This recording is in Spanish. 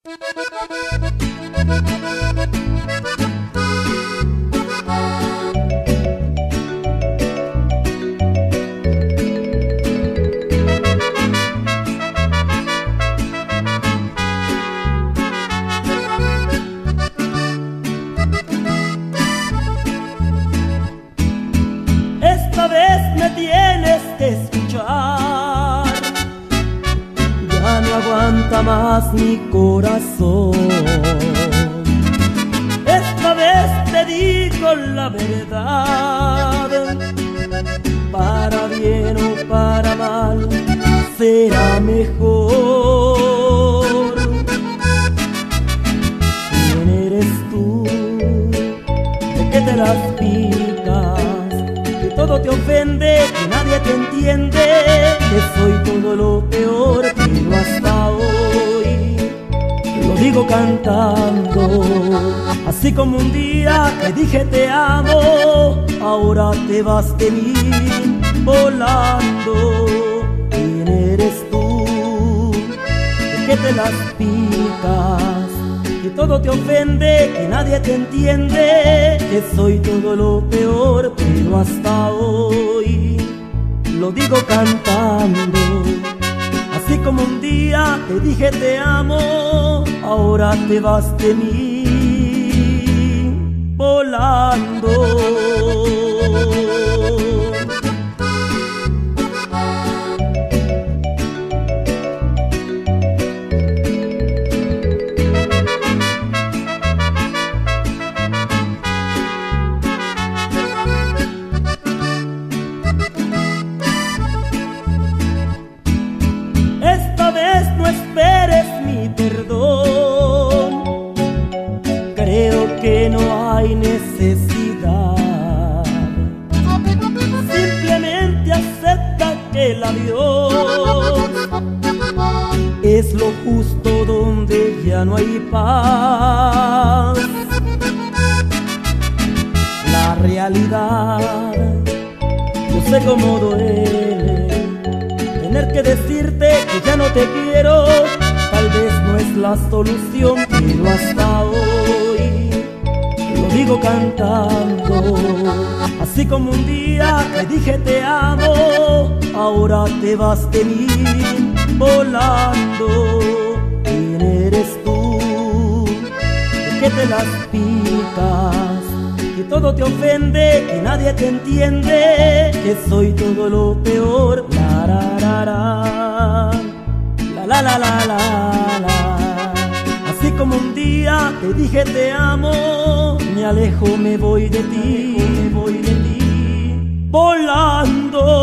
Esta vez me tienes que escuchar, ya no aguanta más mi corazón. Esta vez te digo la verdad, para bien o para mal será mejor. ¿Quién eres tú? ¿De qué te las picas? Que todo te ofende, que nadie te entiende, que soy todo lo peor, pero hasta hoy lo digo cantando. Así como un día te dije te amo, ahora te vas de mí volando. ¿Quién eres tú? ¿De qué te las picas? Que todo te ofende, que nadie te entiende, que soy todo lo peor, pero hasta hoy lo digo cantando. Así como un día te dije te amo, ahora te vas de mí volando. Esta vez no esperes mi perdón, creo que no hay necesidad. Simplemente acepta que el adiós es lo justo donde ya no hay paz. La realidad, yo sé cómo duele tener que decirte que ya no te quiero. Tal vez no es la solución, pero hasta hoy lo digo cantando. Así como un día te dije te amo, ahora te vas de mí volando. ¿Quién eres tú? ¿De qué te las picas? Que todo te ofende, que nadie te entiende, que soy todo lo peor. La la la la, la la la la la. Así como un día te dije te amo, me alejo, me voy de ti, volando.